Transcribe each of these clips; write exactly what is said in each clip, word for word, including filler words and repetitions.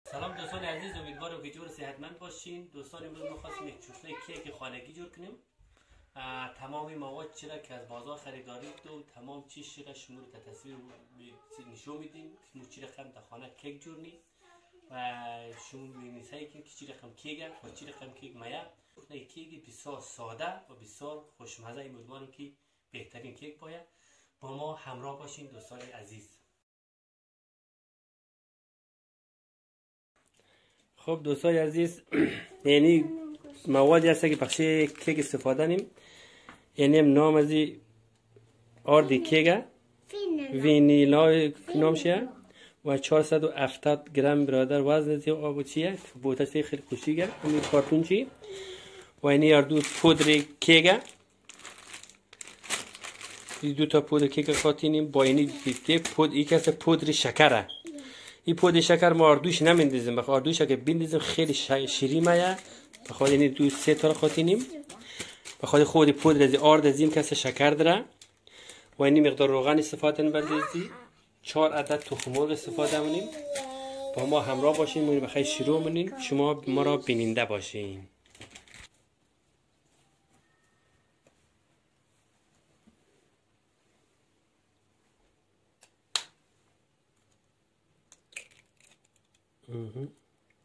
سلام دوستان عزیز، امیدوارم که جور صحتمند باشین. دوستان امروز ما خواستیم یک چوسله کیک خانگی جور کنیم. تمام مواد چرا که از بازار خریدارید و تمام چیز چرا شما رو تصویر نشون میدیم که چی رقم در خانه کیک جور نی و شما می‌بینید که چی رقم کیک و چی رقم کیک مایا. نه کیک بسیار ساده و بسیار خوشمزه. امیدوارم که بهترین کیک باید. با ما همراه باشین دوستان عزیز. خب دوستان عزیز، یعنی موادی هست که بخشی کیک استفاده نیم. یعنی نام ازی آرد کیک وینیلا نامشه و چهارصد و هفتاد گرم برادر وزن زی آب چیه بوتاسی خیلی کوچیکه این کارتون چی و اینی اردو پودر کیک دو تا پودر کیک خاطینیم با اینی دیگه پودر یک از پودر شکره. این پودر شکر ما اردوش نمیندازیم، بخاطر اردوش اگه بندازیم خیلی شیرین میاد. بخاطر اینی دو سه تا خاطینیم بخاطر خود پودر از آرد از این کس شکر داره و اینی مقدار روغن استفاده نمی‌کنیم. چهار عدد تخم مرغ استفاده کنیم. با ما همراه باشین. ما بخیر شروع کنیم. شما ما را بیننده باشین. Mhm.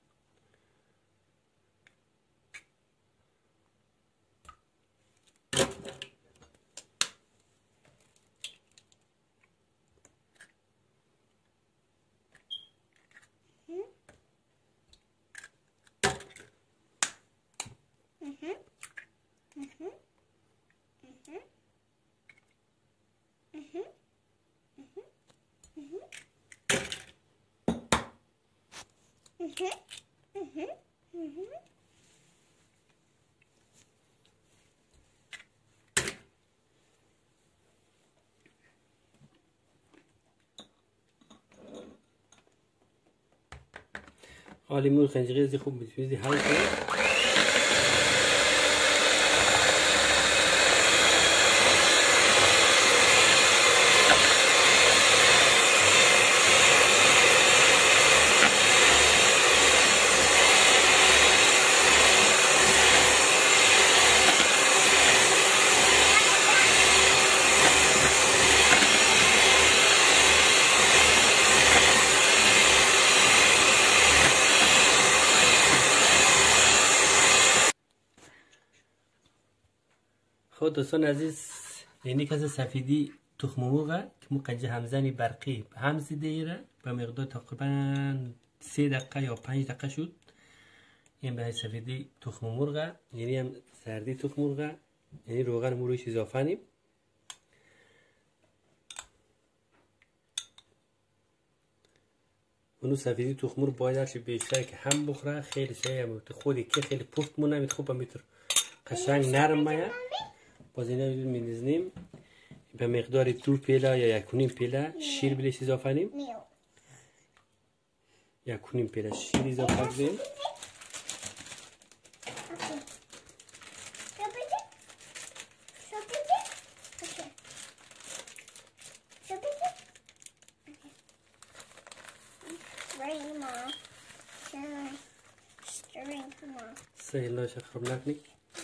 آلی مور خنجری زی خوب میتونی حل کنی. خود دوستان عزیز، یعنی کسی سفیدی تخم مرغ که مو قنجه همزنی برقی همزی دیره به مقدار تقریبا سه دقیقه یا پنج دقیقه شد. این به سفیدی تخم مرغ، یعنی هم سردی تخم مرغ، یعنی روغن مو روش اضافه نیم. اونو سفیدی تخم مرغ باید هرچی بیشتر که هم بخوره خیلی سریع خودی که خیلی پخت مونه میت خوب میتر قشنگ نرم میاد. باز اینا رو می‌ریزیم. به مقدار دو پیله یا یک و نیم پیله شیر بلیش اضافه نیم. یک و نیم پیله شیر اضافه کنیم. سهل نشه خراب نکنی.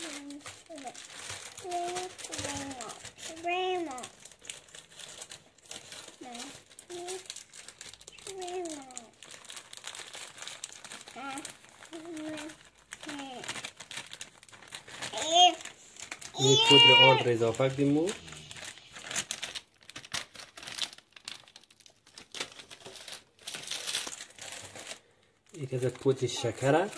این پودر آرد را اضافه کردیم و یک از پودر شکره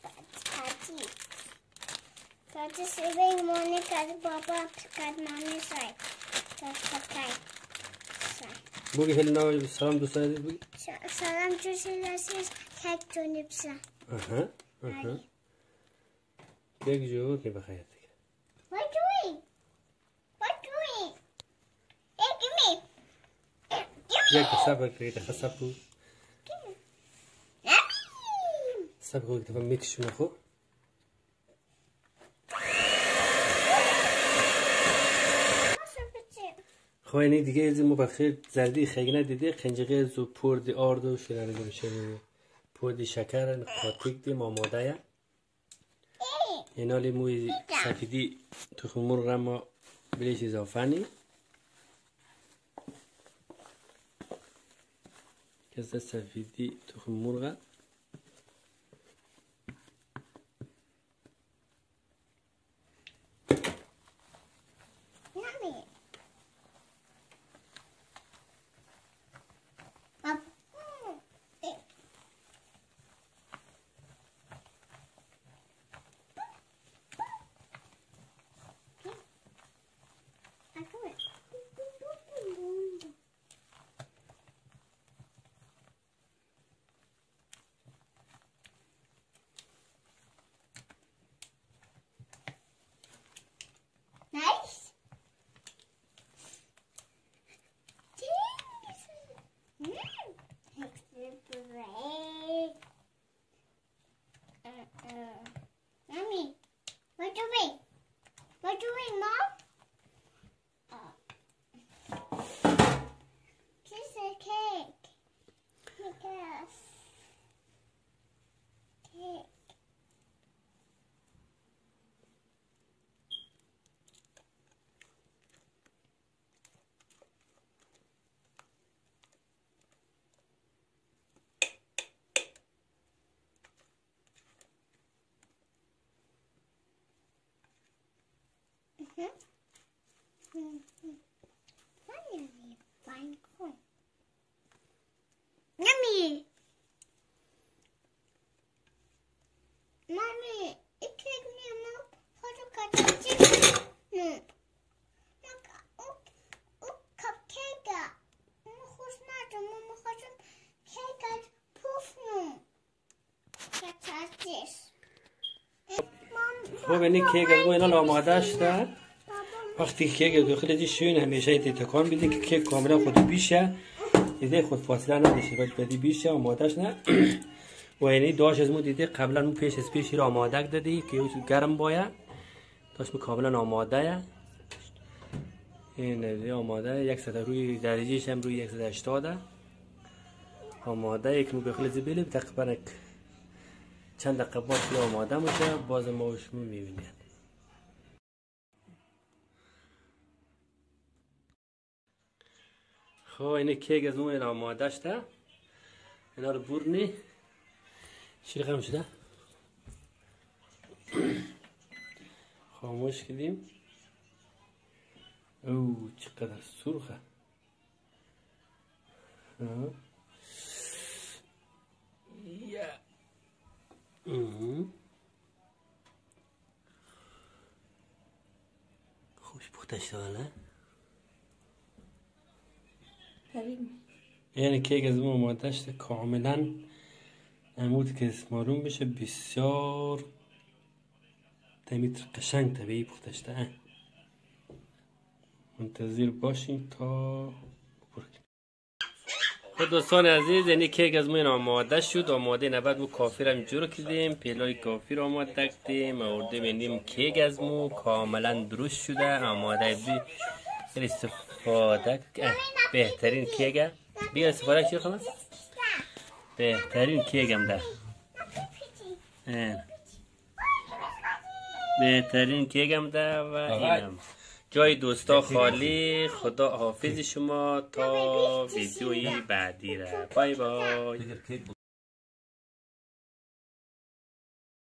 بگی هل نو سلام دوستان عزیز بگی سلام دوستان عزیز کیک جونیم سلام. آها آها یک جور که بخیر دیگه. What doing? What doing? Hey, give me. Give me. یک صبر کنید خساب بود. صبر کنید تا میکشم خو. خب اینی دیگه از ما بخیر زردی خیلی ندیده قنجقه زو پرد آرد و شلاره میشه پودی شکر قاطیک دیم آماده. اینالی موی سفیدی تخم مرغ ما بلیش اضافه نی. کسته سفیدی تخم مرغ. Nice. Mm. It's great. Uh-uh. Mommy, what doing? What doing, Mom? Uh, this is a cake. Yes. Cake. Mm-hmm. Mm-hmm. Finally, fine corn. Yummy! Mommy, it took me a moment to cut the chicken. No. Look, oh, oh, cupcake. Mama, who's not? Mama, who's not? Cake at poof, no. That's this. خب اینی کیک از ما اینا آماده شده. وقتی کیک داخل دی شوین همیشه ایت تکان بیده که کیک کاملا خود بیشه. دیده خود فاصله ندیشه باید بدی بیشه آمادهش نه. و اینی داش از ما دیده قبلا مو پیش از پیشی را آماده دادی که گرم باید. داش می کاملا آماده. این آماده یک سطح روی درجهش هم روی صد و هشتاد. آماده یک مو بخل زبیلی تقریبا چند دقیقه بعد که آماده میشه باز ما شما میبینید. خب این کیک از اون آماده شده. اینا رو برنی چی رقم شده؟ خاموش کردیم. او چقدر سرخه. یا خوش پخته شده نه؟ یعنی کیک از ما آماده شده کاملا عمود که اسمارون بشه بسیار تمیتر قشنگ طبیعی پخته شده. منتظر باشین تا خب دوستان عزیز یعنی کیک از ما آماده شد. آماده نبود مو کافی را جور کردیم. پیلای کافی را آماده کردیم. آوردیم اینیم کیک از مو کاملا درست شده آماده بی استفاده بهترین کیک بیا استفاده چی خواهم؟ بهترین کیک هم ده بهترین کیک هم ده و اینم جای دوستا خالی. خدا حافظ شما تا ویدیوی بعدی را. بای بای.